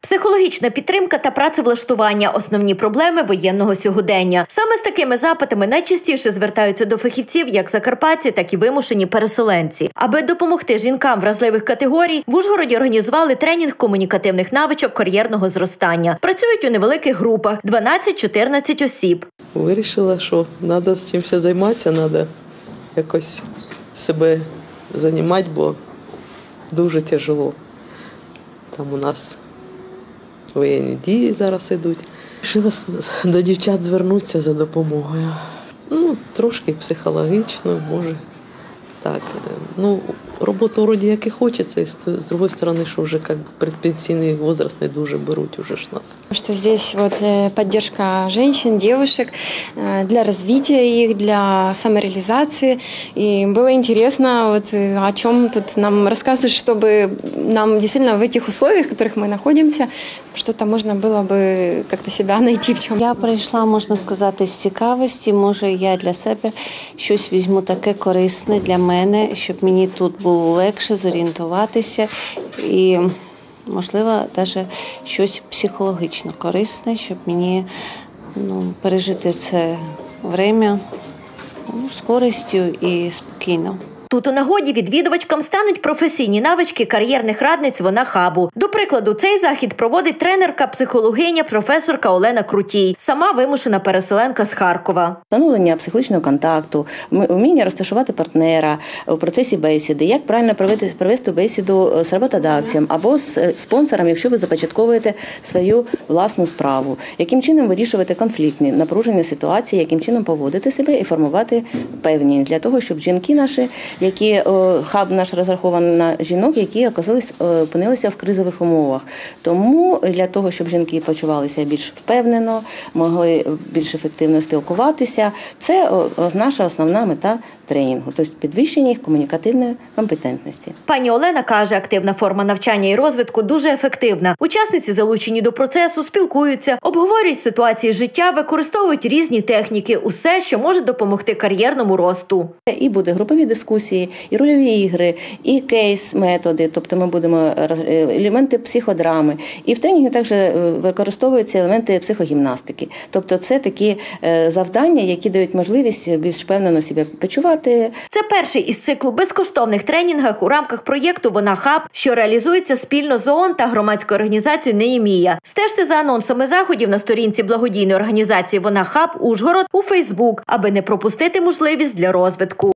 Психологічна підтримка та працевлаштування – основні проблеми воєнного сьогодення. Саме з такими запитами найчастіше звертаються до фахівців як закарпатці, так і вимушені переселенці. Аби допомогти жінкам вразливих категорій, в Ужгороді організували тренінг комунікативних навичок кар'єрного зростання. Працюють у невеликих групах – 12-14 осіб. Вирішила, що треба з чимось займатися, треба якось себе займати, бо дуже тяжело. Там у нас воєнні дії зараз йдуть. Вирішила до дівчат звернутися за допомогою. Трошки психологічно, може. Так, роботу вроді як і хочеться, і з другої сторони, що вже предпенсійний возраст не дуже беруть уже ж нас. Что здесь поддержка женщин, девушек для развития их, для самореализации. И было интересно, о чем тут нам рассказывают, чтобы нам действительно в этих условиях, в которых мы находимся, что-то можно было бы как-то себя найти в чем. Я прийшла, можна сказати, з цікавості. Може, я для себе щось візьму таке корисне для мене, щоб мені тут було легше зорієнтуватися і, можливо, навіть щось психологічно корисне, щоб мені пережити це время з користю і спокійно. Тут у нагоді відвідувачкам стануть професійні навички кар'єрних радниць ВОНА-хабу. До прикладу, цей захід проводить тренерка-психологиня, професорка Олена Крутій, сама вимушена переселенка з Харкова. Встановлення психологічного контакту, вміння розташувати партнера у процесі бесіди, як правильно провести бесіду з роботодавцем або з спонсором, якщо ви започатковуєте свою власну справу, яким чином вирішувати конфліктні, напружені ситуації, яким чином поводити себе і формувати певність для того, щоб жінки наші, хаб наш розрахований на жінок, які опинилися в кризових умовах. Тому для того, щоб жінки почувалися більш впевнено, могли більш ефективно спілкуватися, це наша основна мета тренінгу, тобто підвищення їх комунікативної компетентності. Пані Олена каже, активна форма навчання і розвитку дуже ефективна. Учасниці залучені до процесу, спілкуються, обговорюють ситуації життя, використовують різні техніки, усе, що може допомогти кар'єрному росту. І буде групові дискусії, і рольові ігри, і кейс-методи, тобто ми будемо елементи психодрами. І в тренінгу також використовуються елементи психогімнастики. Тобто це такі завдання, які дають можливість більш впевнено себе почувати. Це перший із циклу безкоштовних тренінгів у рамках проєкту «ВОНА-хаб», що реалізується спільно з ООН та громадською організацією «Неємія». Стежте за анонсами заходів на сторінці благодійної організації «ВОНА-хаб» Ужгород у Фейсбук, аби не пропустити можливість для розвитку.